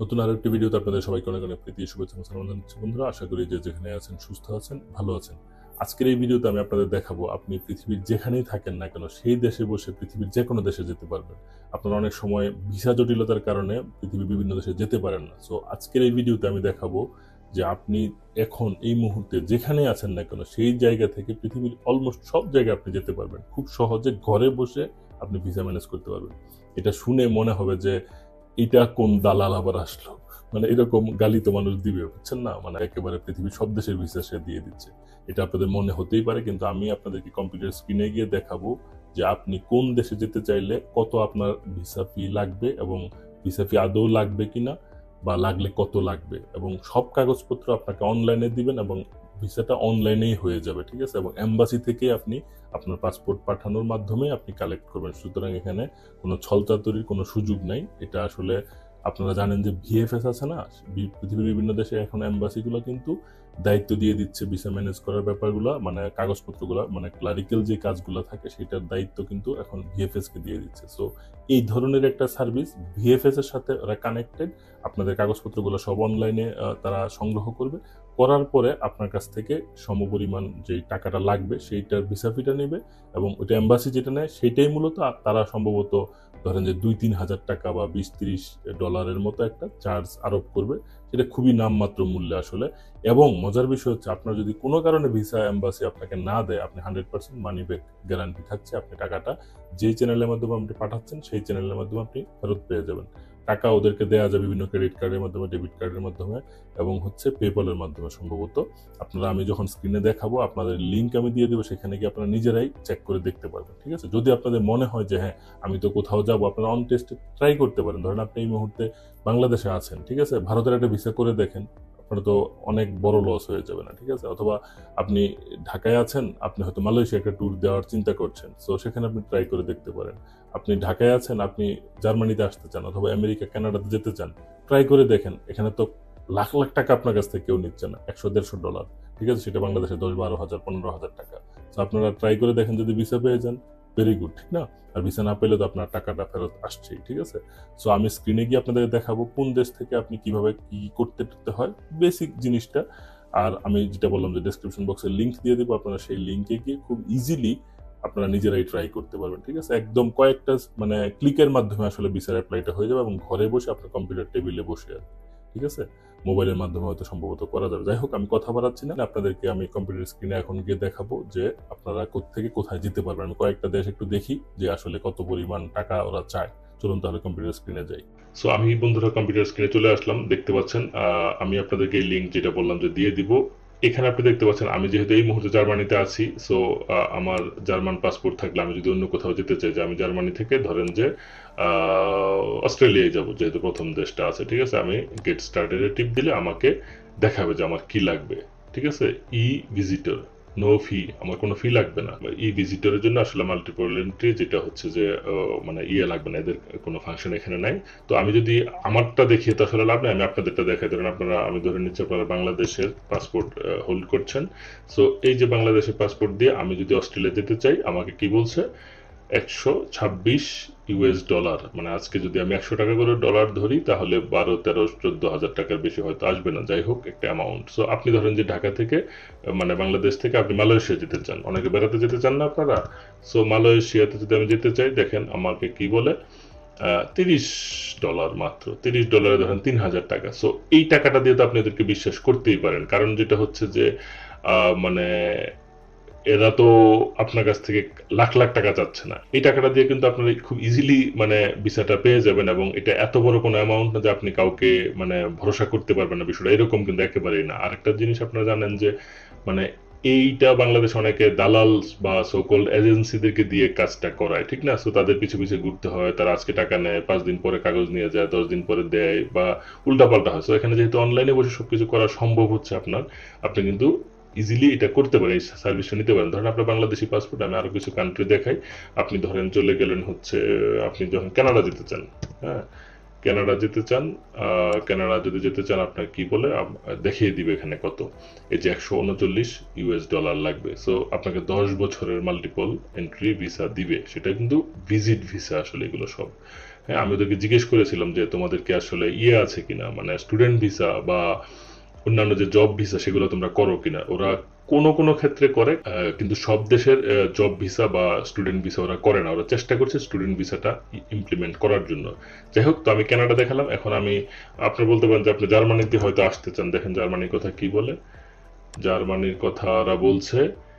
নতুন আরো একটি ভিডিওতে আপনাদের সবাইকে অনেক অনেক প্রীতি শুভেচ্ছা সালাম জানাচ্ছি বন্ধুরা। আশা করি যে যেখানে আছেন সুস্থ আছেন, ভালো আছেন। আজকের এই ভিডিওতে আমি আপনাদের দেখাবো আপনি পৃথিবীর যেখানেই থাকেন না কেন সেই দেশে বসে পৃথিবীর যে কোনো দেশে যেতে পারবেন। আপনারা অনেক সময় ভিসা জটিলতার কারণে পৃথিবীর বিভিন্ন দেশে যেতে পারেন না। সো আজকের এই ভিডিওতে আমি দেখাবো যে আপনি এখন এই মুহূর্তে যেখানেই আছেন না কেন সেই জায়গা থেকে পৃথিবীর অলমোস্ট সব জায়গায় আপনি যেতে পারবেন খুব সহজে, ঘরে বসে আপনি ভিসা ম্যানেজ করতে পারবেন। এটা শুনে মনে হবে যে এটা কোন দালাল আবার আসলো, মানে এরকম গালি তো মানুষ দিবে, বুঝছেন না? মানে একেবারে পৃথিবীর সব দেশের ভিসা সে দিয়ে দিচ্ছে, এটা আপনাদের মনে হতেই পারে। কিন্তু আমি আপনাদেরকে কম্পিউটার স্ক্রিনে গিয়ে দেখাবো যে আপনি কোন দেশে যেতে চাইলে কত আপনার ভিসা ফি লাগবে এবং ভিসা ফি আদৌ লাগবে কিনা বা লাগলে কত লাগবে, এবং সব কাগজপত্র আপনাকে অনলাইনে দিবেন এবং ভিসাটা অনলাইনেই হয়ে যাবে, ঠিক আছে? এবং এম্বাসি থেকে আপনি আপনার পাসপোর্ট পাঠানোর মাধ্যমে আপনি কালেক্ট করবেন। সুতরাং এখানে কোনো ছলচাতুরির কোনো সুযোগ নাই। এটা আসলে আপনারা জানেন যে ভিএফএস আছে না, পৃথিবীর বিভিন্ন দেশে এখন এম্বাসিগুলো কিন্তু দায়িত্ব দিয়ে দিচ্ছে ভিসা ম্যানেজ করার ব্যাপারগুলো, মানে কাগজপত্রগুলো, মানে ক্লারিক্যাল যে কাজগুলো থাকে সেটার দায়িত্ব কিন্তু এখন ভিএফএস কে দিয়ে দিচ্ছে। সো এই ধরনের একটা সার্ভিস ভিএফএস এর সাথে ওরা কানেক্টেড। আপনাদের কাগজপত্রগুলো সব অনলাইনে তারা সংগ্রহ করবে, করার পরে আপনার কাছ থেকে সমপরিমাণ যে টাকাটা লাগবে সেইটার ভিসা ফিটা নেবে, এবং ওইটা এম্বাসি যেটা নেয় সেটাই মূলত তারা সম্ভবত ধরেন যে 2-3 হাজার টাকা বা $20-30 মতো একটা চার্জ আরোপ করবে। সেটা খুবই নামমাত্র মূল্যে আসলে। এবং মজার বিষয় হচ্ছে আপনার যদি কোনো কারণে ভিসা এম্বাসি আপনাকে না দেয়, আপনি 100% মানি ব্যাক গ্যারান্টি থাকছে। আপনি টাকাটা যে চ্যানেলের মাধ্যমে আপনি পাঠাচ্ছেন সেই চ্যানেলের মাধ্যমে আপনি ফেরত পেয়ে যাবেন। টাকা ওদেরকে দেওয়া যায় বিভিন্ন ক্রেডিট কার্ডের মাধ্যমে, ডেবিট কার্ডের মাধ্যমে এবং হচ্ছে পেপ্যালের মাধ্যমে সম্ভবত। আপনারা, আমি যখন স্ক্রিনে দেখাবো আপনাদের লিঙ্ক আমি দিয়ে দেবো, সেখানে গিয়ে আপনারা নিজেরাই চেক করে দেখতে পারবেন, ঠিক আছে? যদি আপনাদের মনে হয় যে হ্যাঁ আমি তো কোথাও যাবো, আপনারা অন টেস্টে ট্রাই করতে পারেন। ধরেন আপনি এই মুহূর্তে বাংলাদেশে আছেন, ঠিক আছে? ভারতের একটা ভিসা করে দেখেন, আপনার তো অনেক বড় লস হয়ে যাবে না, ঠিক আছে? অথবা আপনি ঢাকায় আছেন, আপনি হয়তো মালয়েশিয়া একটা ট্যুর দেওয়ার চিন্তা করছেন, সো সেখানে আপনি ট্রাই করে দেখতে পারেন। আপনি ঢাকায় আছেন, আপনি জার্মানিতে আসতে চান অথবা আমেরিকা কানাডাতে যেতে চান, ট্রাই করে দেখেন। এখানে তো লাখ লাখ টাকা আপনার কাছ থেকে কেউ নিচ্ছে না, $100-150, ঠিক আছে? সেটা বাংলাদেশে 10-12 হাজার 15 হাজার টাকা। তো আপনারা ট্রাই করে দেখেন, যদি ভিসা পেয়ে যান ভেরি গুড, ঠিক না? আর ভিসা না পেলে তো আপনার টাকাটা ফেরত আসছেই, ঠিক আছে? সো আমি স্ক্রিনে গিয়ে আপনাদের দেখাবো কোন দেশ থেকে আপনি কিভাবে কি করতে হয়, বেসিক জিনিসটা। আর আমি যেটা বললাম যে ডেসক্রিপশন বক্সে লিঙ্ক দিয়ে দেবো, আপনারা সেই লিঙ্কে গিয়ে খুব ইজিলি আপনারা নিজেরাই ট্রাই করতে পারবেন, ঠিক আছে? একদম কয়েকটা মানে ক্লিকের মাধ্যমে আসলে ভিসার অ্যাপ্লাইটা হয়ে যাবে এবং ঘরে বসে আপনার কম্পিউটার টেবিলে বসে, ঠিক আছে? মোবাইলের মাধ্যমে হয়তো সম্ভবত করা যাবে। যাই হোক, আমি কথা বাড়াচ্ছি না, আপনাদেরকে আমি কম্পিউটার স্ক্রিনে এখন গিয়ে দেখাবো যে আপনারা কোত্থেকে কোথায় যেতে পারবেন। আমি কয়েকটা দেশ একটু দেখি যে আসলে কত পরিমাণ টাকা ওরা চায়। চলুন তাহলে কম্পিউটার স্ক্রিনে যাই। সো আমি বন্ধুরা কম্পিউটার স্ক্রিনে চলে আসলাম, দেখতে পাচ্ছেন আমি আপনাদেরকে এই লিঙ্ক যেটা বললাম যে দিয়ে দিব। এখানে আপনি দেখতে পাচ্ছেন আমি যেহেতু এই মুহূর্তে জার্মানিতে আছি, সো আমার জার্মান পাসপোর্ট থাকলে আমি যদি অন্য কোথাও যেতে চাই, যে আমি জার্মানি থেকে ধরেন যে অস্ট্রেলিয়ায় যাব, যেহেতু প্রথম দেশটা আছে, ঠিক আছে? আমি গেট স্টার্টেড টিপ দিলে আমাকে দেখাবে যে আমার কি লাগবে, ঠিক আছে? ই ভিজিটর, নো ফি, আমার কোনো ফি লাগবে না। ই ভিজিটরের জন্য আসলে মাল্টিপল এন্ট্রি, যেটা হচ্ছে যে মানে ইয়ে লাগবে না, এদের কোনো ফাংশন এখানে নাই। তো আমি যদি আমারটা দেখিয়ে তো আসলে লাভ নেই, আমি আপনাদেরটা দেখাই। ধরেন আপনারা, আমি ধরে নিচ্ছি আপনারা বাংলাদেশের পাসপোর্ট হোল্ড করছেন। সো এই যে বাংলাদেশের পাসপোর্ট দিয়ে আমি যদি অস্ট্রেলিয়া যেতে চাই, আমাকে কি বলছে? $126, মানে আজকে যদি আমি 100 টাকা করে ডলার ধরি তাহলে 12, 13, 14 হাজার টাকার বেশি হয়তো আসবে না। যাই হোক, একটা অ্যামাউন্ট। সো আপনি ধরেন যে ঢাকা থেকে, মানে বাংলাদেশ থেকে আপনি মালয়েশিয়া যেতে চান, অনেকে বেড়াতে যেতে চান না আপনারা? সো মালয়েশিয়াতে যদি আমি যেতে চাই, দেখেন আমাকে কি বলে, $30, মাত্র $30 ধরেন 3,000 টাকা। সো এই টাকাটা দিয়ে তো আপনি এদেরকে বিশ্বাস করতেই পারেন, কারণ যেটা হচ্ছে যে মানে এরা তো আপনার কাছ থেকে লাখ লাখ টাকা চাচ্ছে না। এই টাকাটা দিয়ে কিন্তু আপনারা খুব ইজিলি মানে ভিসাটা পেয়ে যাবেন, এবং এটা এত বড় কোনো অ্যামাউন্ট না যে আপনি কাউকে মানে ভরসা করতে পারবেন না বিষয়টা, এরকম কিন্তু একেবারেই না। আরেকটা জিনিস আপনারা জানেন যে মানে এইটা বাংলাদেশ অনেকে দালাল বা সকল এজেন্সিদেরকে দিয়ে কাজটা করায়, ঠিক না? সো তাদের পিছু পিছু ঘুরতে হয়, তারা আজকে টাকা নেয়, 5 দিন পরে কাগজ নিয়ে যায়, 10 দিন পরে দেয়, বা উল্টাপাল্টা হয়। সো এখানে যেহেতু অনলাইনে বসে সবকিছু করা সম্ভব হচ্ছে আপনার, আপনি কিন্তু ইজিলি এটা করতে পারেন, এই সার্ভিসটা নিতে পারেন। ধরেন আপনার বাংলাদেশি পাসপোর্ট, আমি আরো কিছু কান্ট্রি দেখাই। আপনি ধরেন চলে গেলেন হচ্ছে, আপনি যখন কানাডা যেতে চান, হ্যাঁ, কানাডা যেতে চান, কানাডা যদি যেতে চান আপনার কি বলে দেখিয়ে দিবে এখানে কত, এই যে $139 লাগবে। সো আপনাকে 10 বছরের মাল্টিপল এন্ট্রি ভিসা দিবে, সেটা কিন্তু ভিজিট ভিসা আসলে এগুলো সব, হ্যাঁ, আমি ওদেরকে জিজ্ঞেস করেছিলাম যে তোমাদেরকে আসলে আছে কিনা, মানে স্টুডেন্ট ভিসা বা অন্যান্য যে জব ভিসা সেগুলো তোমরা করো কিনা। ওরা কোনো কোনো ক্ষেত্রে করে, কিন্তু সব দেশের জব ভিসা বা স্টুডেন্ট ভিসা ওরা করে না। ওরা চেষ্টা করছে স্টুডেন্ট ভিসাটা ইমপ্লিমেন্ট করার জন্য। যাই হোক, তো আমি কানাডা দেখালাম। এখন আমি আপনি বলতে পারেন যে আপনি জার্মানিতে হয়তো আসতে চান। দেখেন জার্মানির কথা কি বলে। জার্মানির কথা ওরা বলছে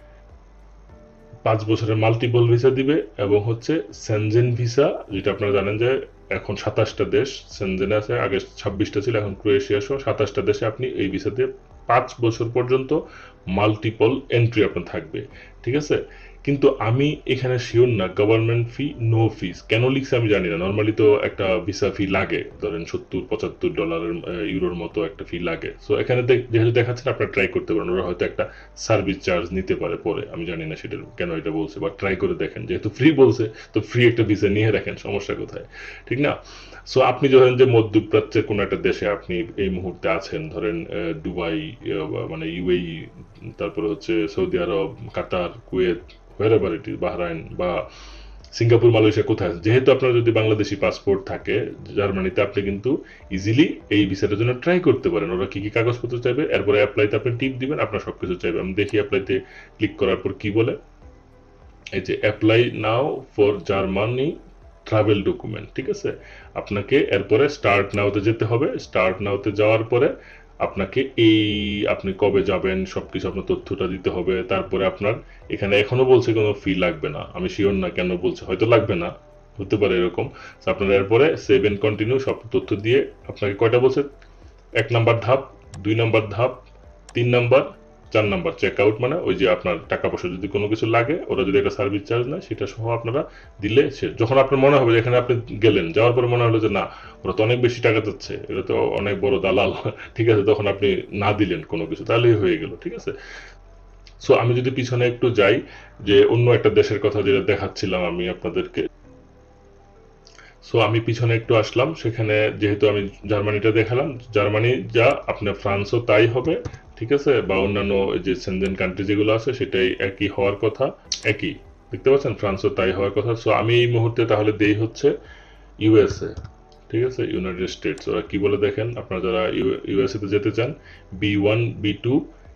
5 বছরের মাল্টিপল ভিসা দিবে এবং হচ্ছে সেনজেন ভিসা, যেটা আপনারা জানেন যে এখন 27টা দেশ সেনজেনে আছে, আগে 26টা ছিল, এখন ক্রোয়েশিয়া সহ 27টা দেশে আপনি এই ভিসাতে 5 বছর পর্যন্ত মাল্টিপল এন্ট্রি আপনার থাকবে। ঠিক আছে, কিন্তু আমি এখানে শিওর না গভর্নমেন্ট ফি নো ফিস কেন লিখছে আমি জানি না। নর্মালি তো একটা ভিসা ফি লাগে, ধরেন $70-75 ইউরোর মতো একটা ফি লাগে। সো এখানে যেহেতু দেখাচ্ছেন আপনারা ট্রাই করতে পারেন, ওরা হয়তো একটা সার্ভিস চার্জ নিতে পারে পরে, আমি জানি না সেটা কেন এটা বলছে, বা ট্রাই করে দেখেন। যেহেতু ফ্রি বলছে তো ফ্রি একটা ভিসা নিয়ে রাখেন, সমস্যা কোথায়, ঠিক না? সো আপনি ধরেন যে মধ্যপ্রাচ্যের কোনো একটা দেশে আপনি এই মুহূর্তে আছেন, ধরেন দুবাই, মানে ইউএই, তারপরে হচ্ছে Saudi Arab, Qatar, Kuwait, wherever it is, Bahrain বা সিঙ্গাপুর, মালয়েশিয়া, কোথায়, যেহেতু আপনার যদি বাংলাদেশি পাসপোর্ট থাকে জার্মানিতে, আপনি কিন্তু ইজিলি এই ভিসাটার জন্য ট্রাই করতে পারেন। ওরা কি কি কাগজপত্র চাইবে, এরপরে অ্যাপ্লাইতে আপনি টিপ দিবেন, আপনার সবকিছু চাইবে। আমি দেখি অ্যাপ্লাইতে ক্লিক করার পর কি বলে। এই যে apply now for Germany travel document, ঠিক আছে। আপনাকে এরপরে স্টার্ট নাওতে যেতে হবে। স্টার্ট নাওতে যাওয়ার পরে আপনাকে আপনি কবে যাবেন সবকিছু আপনার তথ্যটা দিতে হবে। তারপরে আপনার এখানে এখনো বলছে কোনো ফি লাগবে না, আমি শিওর না কেন বলছে, হয়তো লাগবে না, হতে পারে এরকম। আপনার এরপরে সেভ এন্ড কন্টিনিউ সব তথ্য দিয়ে আপনাকে কয়টা বলছে, 1 নাম্বার ধাপ, 2 নাম্বার ধাপ, 3 নাম্বার, 4 নাম্বার চেক আউট, মানে ওই যে আপনার টাকা পয়সা যদি কোনো কিছু লাগে, ওরা যদি একটা সার্ভিস চার্জ নেয় সেটা সহ আপনারা দিলে যখন আপনার মনে হবে এখানে আপনি গেলেন, যাওয়ার পরে মনে হলো যে না ওরা তো অনেক বেশি টাকা চাচ্ছে, এটা তো অনেক বড় দালাল, ঠিক আছে, তখন আপনি না দিলেন কোনো কিছু, তাহলেই হয়ে গেল, ঠিক আছে। সো আমি যদি পিছনে একটু যাই, যে অন্য একটা দেশের কথা যেটা দেখাচ্ছিলাম আমি আপনাদেরকে, সো আমি পিছনে একটু আসলাম, সেখানে যেহেতু আমি জার্মানিটা দেখালাম, জার্মানি যা আপনার ফ্রান্সও তাই হবে, ঠিক আছে, বা অন্যান্য যে সেনজেন কান্ট্রি যেগুলো আছে সেটাই একই হওয়ার কথা, একই, দেখতে পাচ্ছেন ফ্রান্সও তাই হওয়ার কথা। সো আমি এই মুহূর্তে তাহলে দেই হচ্ছে ইউএসএ, ঠিক আছে, ইউনাইটেড স্টেটস। ওরা কি বলে দেখেন, আপনারা যারা ইউএসএ তে যেতে চান, B1 B2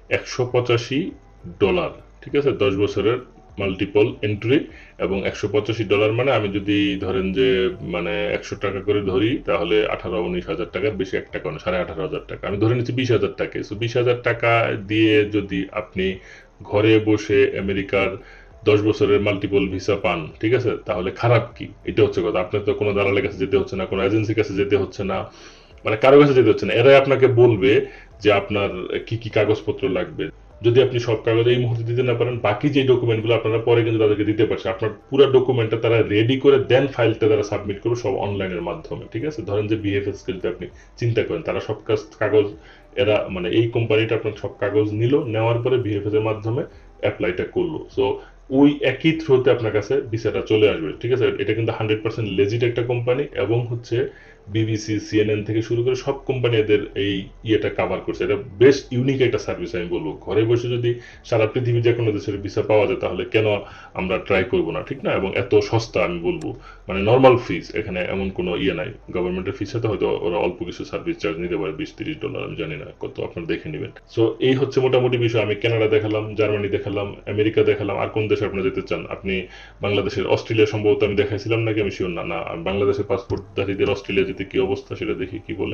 $185, ঠিক আছে, 10 বছরের মাল্টিপল এন্ট্রি এবং $185, মানে আমি যদি ধরেন যে মানে 100 টাকা করে ধরি, তাহলে 18-19 হাজার টাকার বেশি একটা কারণ 18,500 টাকা, আমি ধরে নিচ্ছি 20,000 টাকা। সো 20,000 টাকা দিয়ে যদি আপনি ঘরে বসে আমেরিকার 10 বছরের মাল্টিপল ভিসা পান, ঠিক আছে, তাহলে খারাপ কি? এটা হচ্ছে কথা। আপনার তো কোনো দালালের কাছে যেতে হচ্ছে না, কোনো এজেন্সির কাছে যেতে হচ্ছে না, মানে কারো কাছে যেতে হচ্ছে না। এরাই আপনাকে বলবে যে আপনার কি কি কাগজপত্র লাগবে। যদি আপনি সব কাগজ এই মুহূর্তে দিতে না পারেন, বাকি যে ডকুমেন্টগুলো আপনারা পরে কিন্তু তাদেরকে দিতে পারছেন। আপনার পুরো ডকুমেন্টটা তারা রেডি করে দেন, ফাইলটা তারা সাবমিট করবে সব অনলাইনের মাধ্যমে, ঠিক আছে। ধরেন যে বিএফএস কে যদি আপনি চিন্তা করেন, তারা সব কাগজ, এরা মানে এই কোম্পানিটা আপনার সব কাগজ নিল, নেওয়ার পরে বিএফএস এর মাধ্যমে অ্যাপ্লাইটা করলো। সো ওই একই থ্রুতে আপনার কাছে ভিসাটা চলে আসবে, ঠিক আছে। এটা কিন্তু 100% লেজিট একটা কোম্পানি, এবং হচ্ছে বিবিসি, সিএনএন থেকে শুরু করে সব কোম্পানি এদের এই ইয়েটা কাভার করছে। এটা বেশ ইউনিক একটা সার্ভিস আমি বলবো। ঘরে বসে যদি সারা পৃথিবীর যে কোনো দেশের ভিসা পাওয়া যায়, তাহলে কেন আমরা ট্রাই করব না, ঠিক না? এবং এত সস্তা আমি বলবো, মানে নর্মাল ফিস, এখানে এমন কোনো ইয়ে নাই। গভর্নমেন্টের ফিস সাথে হয়তো ওরা অল্প কিছু সার্ভিস চার্জ নিতে পারে, $20-30, আমি জানি না কত, আপনারা দেখে নেবেন। সো এই হচ্ছে মোটামুটি বিষয়। আমি কানাডা দেখালাম, জার্মানি দেখালাম, আমেরিকা দেখালাম। আর কোন দেশে আপনারা যেতে চান? আপনি বাংলাদেশের, অস্ট্রেলিয়া সম্ভবত আমি দেখাইছিলাম নাকি, আমি শিওর না। না, বাংলাদেশের পাসপোর্টধারীদের অস্ট্রেলিয়া যেতে কি অবস্থা সেটা দেখি কি বলে।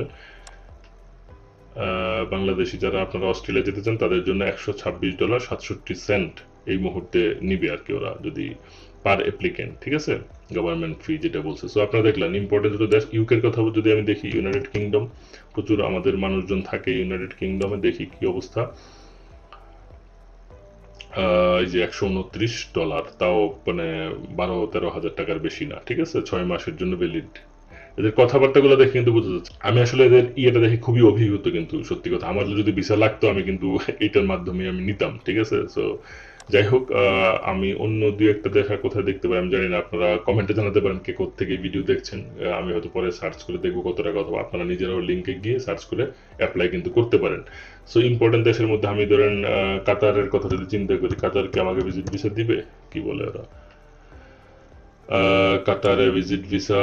বাংলাদেশি যারা আপনারা অস্ট্রেলিয়া যেতে চান তাদের জন্য $126.67 এই মুহূর্তে নিবে আর কি, ওরা যদি পার অ্যাপ্লিকেন্ট, ঠিক আছে, গভর্নমেন্ট ফি যেটা বলছে। সো আপনারা দেখলেন ইম্পর্টেন্ট দুটো দেশ। ইউকের কথা যদি আমি দেখি, ইউনাইটেড কিংডম, প্রচুর আমাদের মানুষজন থাকে ইউনাইটেড কিংডমে, দেখি কি অবস্থা। এই যে $129, তাও মানে 12-13 হাজার টাকার বেশি না, ঠিক আছে, 6 মাসের জন্য ভ্যালিড। এদের কথাবার্তাগুলো দেখে কিন্তু বোঝা যাচ্ছে। আমি আসলে এদের ইয়েটা দেখে খুবই অভিভূত, কিন্তু সত্যি কথা, আমার যদি ভিসা লাগতো আমি কিন্তু এটার মাধ্যমে আমি নিতাম, ঠিক আছে। সো যাই হোক, আমি অন্য 2-1টা দেখা কোথায় দেখতে পাই আমি জানি না, আপনারা কমেন্টে জানাতে পারেন কে কোত্থেকে ভিডিও দেখছেন। আমি হয়তো পরে সার্চ করে দেখবো কত টাকা, অথবা আপনারা নিজেরাও লিঙ্কে গিয়ে সার্চ করে অ্যাপ্লাই কিন্তু করতে পারেন। সো ইম্পর্টেন্ট দেশের মধ্যে আমি ধরেন কাতারের কথা যদি চিন্তা করি, কাতারকে আমাকে ভিজিট ভিসা দিবে, কি বলে ওরা, কাতারে visit visa,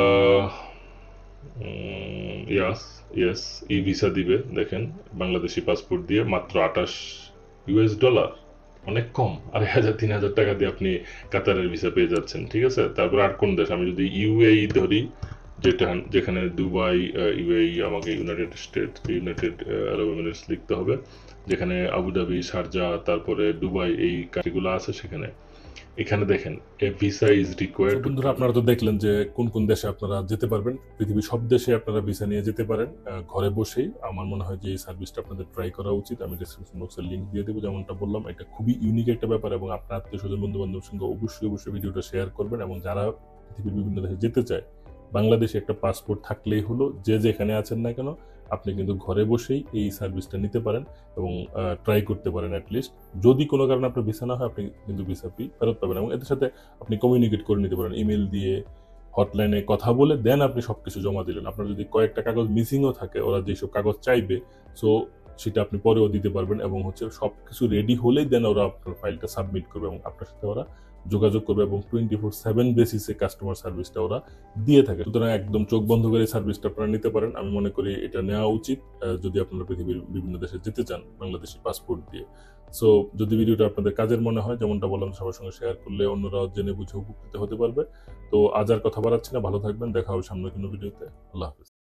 yes yes, e visa দিবে। দেখেন বাংলাদেশি পাসপোর্ট দিয়ে মাত্র $28, অনেক কম। 2,000-3,000 টাকা দিয়ে আপনি কাতারের ভিসা পেয়ে যাচ্ছেন, ঠিক আছে। তারপর আর কোন দেশ, আমি যদি ইউএই ধরি, যেখানে দুবাই, ইউএই আমাকে ইউনাইটেড আরব এমিরেটস লিখতে হবে, যেখানে আবুধাবি, শারজা, তারপরে দুবাই, এই কান্ট্রিগুলো আছে, এখানে দেখেন এ ভিসা ইজ রিকোয়ার্ড। বন্ধুরা, আপনারা তো দেখলেন যে কোন কোন দেশে আপনারা যেতে পারবেন। পৃথিবীর সব দেশে আপনারা ভিসা নিয়ে যেতে পারেন ঘরে বসেই। আমার মনে হয় যে এই সার্ভিসটা আপনাদের ট্রাই করা উচিত। আমি ডেসক্রিপশন বক্সে লিঙ্ক দিয়ে দেবো। যেমনটা বললাম, এটা খুবই ইউনিক একটা ব্যাপার, এবং আপনার আত্মীয় স্বজন, বন্ধু বান্ধবের সঙ্গে অবশ্যই ভিডিওটা শেয়ার করবেন। এবং যারা পৃথিবীর বিভিন্ন দেশে যেতে চায়, বাংলাদেশে একটা পাসপোর্ট থাকলেই হলো, যে যেখানে আছেন না কেন আপনি কিন্তু ঘরে বসেই এই সার্ভিসটা নিতে পারেন এবং ট্রাই করতে পারেন। অ্যাটলিস্ট যদি কোনো কারণে আপনার ভিসা না হয়, আপনি কিন্তু ভিসা ফি ফেরত পাবেন, এবং এদের সাথে আপনি কমিউনিকেট করে নিতে পারেন ইমেল দিয়ে, হটলাইনে কথা বলে। দেন আপনি সবকিছু জমা দিলেন। আপনার যদি কয়েকটা কাগজ মিসিংও থাকে, ওরা যেসব কাগজ চাইবে, সো সেটা আপনি পরেও দিতে পারবেন। এবং সবকিছু রেডি হলেই দেন ওরা আপনার ফাইলটা সাবমিট করবে, এবং আপনার সাথে ওরা যোগাযোগ করবে, এবং 24/7 বেসিসে কাস্টমার সার্ভিসটা ওরা দিয়ে থাকে। সুতরাং একদম চোখ বন্ধ করে সার্ভিসটা আপনারা নিতে পারেন। আমি মনে করি এটা নেওয়া উচিত যদি আপনারা পৃথিবীর বিভিন্ন দেশে যেতে চান বাংলাদেশি পাসপোর্ট দিয়ে। সো যদি ভিডিওটা আপনাদের কাজের মনে হয়, যেমনটা বললাম, সবার সঙ্গে শেয়ার করলে অন্যরাও জেনে বুঝে উপকৃত হতে পারবে। তো আজ আর কথা বাড়াচ্ছি না, ভালো থাকবেন, দেখা হবে সামনের কোনো ভিডিওতে। আল্লাহ হাফেজ।